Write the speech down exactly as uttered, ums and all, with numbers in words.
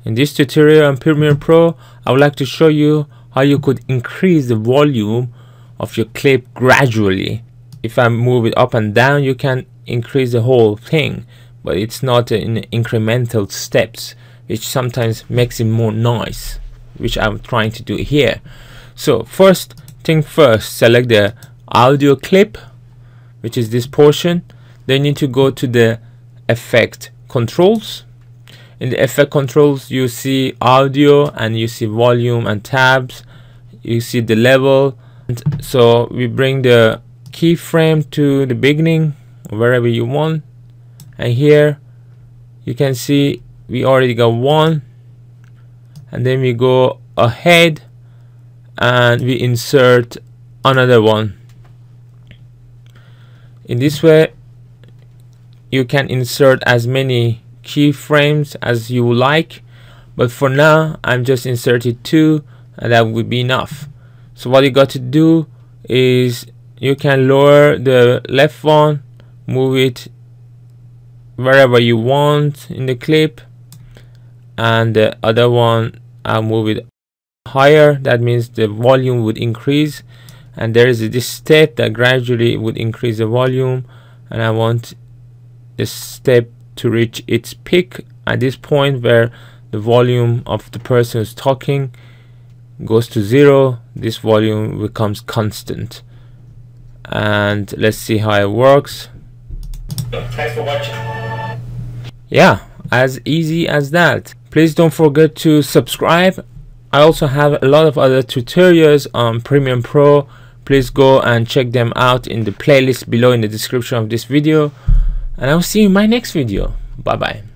In this tutorial on Premiere Pro, I would like to show you how you could increase the volume of your clip gradually. If I move it up and down, you can increase the whole thing, but it's not in incremental steps, which sometimes makes it more noise, which I'm trying to do here. So first thing first, select the audio clip, which is this portion. Then you need to go to the effect controls. In the effect controls, you see audio and you see volume and tabs. You see the level. And so we bring the keyframe to the beginning, wherever you want. And here you can see we already got one. And then we go ahead and we insert another one. In this way, you can insert as many keyframes as you like, but for now I'm just inserted two, and that would be enough. So what you got to do is you can lower the left one, move it wherever you want in the clip, and the other one I'll move it higher. That means the volume would increase, and there is this step that gradually would increase the volume, and I want this step to reach its peak at this point where the volume of the person who's talking goes to zero. This volume becomes constant, and let's see how it works. Thanks for watching. Yeah, as easy as that. Please don't forget to subscribe. I also have a lot of other tutorials on Premiere Pro. Please go and check them out in the playlist below in the description of this video. And I'll see you in my next video. Bye bye.